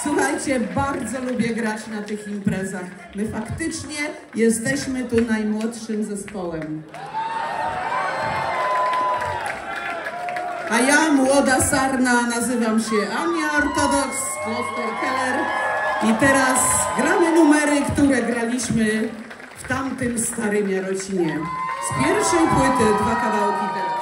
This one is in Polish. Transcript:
Słuchajcie, bardzo lubię grać na tych imprezach. My faktycznie jesteśmy tu najmłodszym zespołem. A ja, młoda sarna, nazywam się Ania Ortodoks, Kloster Keller i teraz gramy numery, które graliśmy w tamtym starym Jarocinie. Z pierwszej płyty 2 kawałki tego.